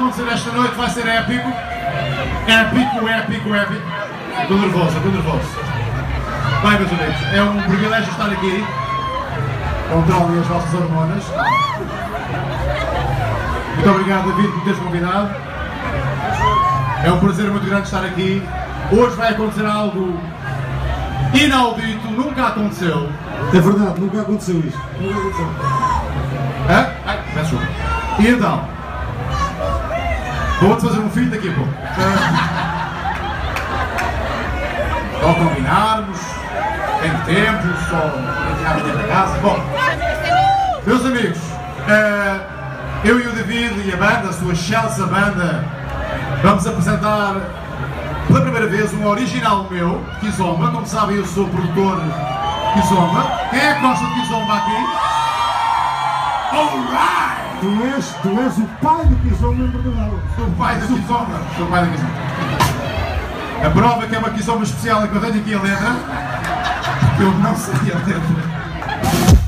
acontecer esta noite vai ser épico. Épico, épico, épico. Estou nervoso, estou nervoso. Bem, meus amigos, é um privilégio estar aqui. Controlem as vossas hormonas. Muito obrigado, David, por teres convidado. É um prazer muito grande estar aqui. Hoje vai acontecer algo inaudito, nunca aconteceu. É verdade, nunca aconteceu isto. Nunca aconteceu. Hã? Ai, peço desculpa. E então? Vou-te fazer um filho daqui a pouco. Só combinarmos, tem tempo, só entrar dentro da casa. Bom, meus amigos, eu e o David e a banda, a sua excelsa banda, vamos apresentar pela primeira vez um original meu, Kizomba. Como sabem, eu sou produtor de Kizomba. Quem é que gosta de Kizomba aqui? Alright! Tu és o pai do Kizomba em Portugal. Sou o pai da Kizomba. Sou o pai da Kizomba. A prova que é uma Kizomba especial é que eu tenho aqui a letra. Porque eu não sei a letra.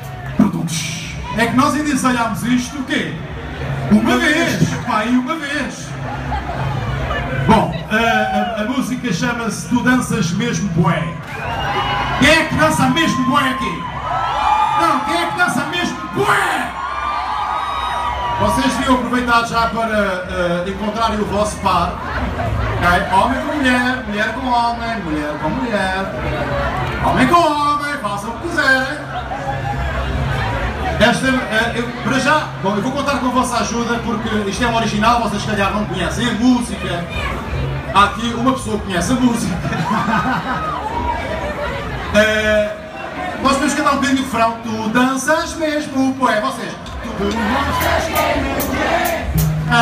É que nós ainda ensaiámos isto o quê? Uma vez! Pai, uma vez! Bom, a música chama-se Tu Danças Mesmo Bué. Quem é que dança mesmo bué aqui? Não, quem é que dança mesmo bué? Vocês deviam aproveitar já para encontrarem o vosso par. Okay? Homem com mulher, mulher com homem, mulher com mulher. Homem com homem, façam o que quiserem. Para já, bom, eu vou contar com a vossa ajuda porque isto é um original, vocês se calhar não conhecem a música. Há aqui uma pessoa que conhece a música. Nós podemos cantar um bocadinho de refrão. Tu danças mesmo, poé, vocês. Tu danças mesmo, poé.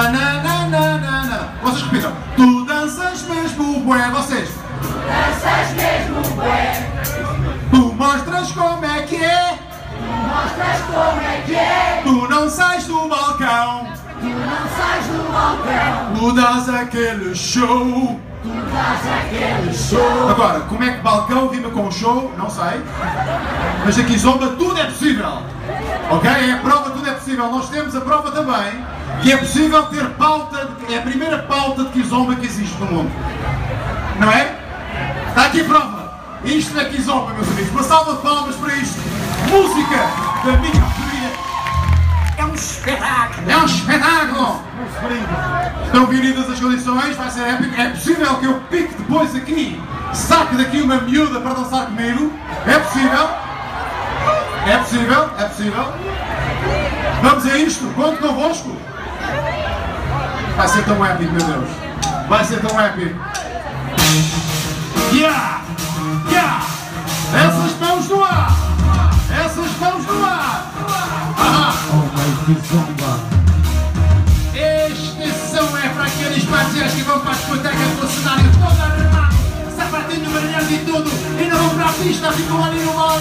Vocês repitam. Tu danças mesmo, poé, vocês. Tu danças mesmo, poé. Tu mostras como é que é. Mostras como é que é. Tu não sais do balcão. Tu não sais do balcão. Tu dás aquele show. Tu dás aquele show. Agora, como é que balcão rima com show? Não sei. Mas aqui Kizomba tudo é possível. Ok? É a prova, tudo é possível. Nós temos a prova também que é possível ter pauta. É a primeira pauta de Kizomba que existe no mundo. Não é? Está aqui a prova. Isto é Kizomba, meus amigos. Uma salva de palmas para isto. Música da minha autoria. É um espetáculo. É um espetáculo. Estão reunidas as condições, vai ser épico. É possível que eu pique depois aqui, saque daqui uma miúda para dançar comigo. É possível. É possível, é possível. Vamos a isto, conto convosco. Vai ser tão épico, meu Deus. Vai ser tão épico. Yeah! Yeah! Essas mãos no ar! Essas mãos no ar! Oh my Kizomba! Este som é para aqueles parceiros que vão para a discoteca do cenário todo armado, sapatinho brilhante e tudo, e não vão para a pista, ficam ali no mar.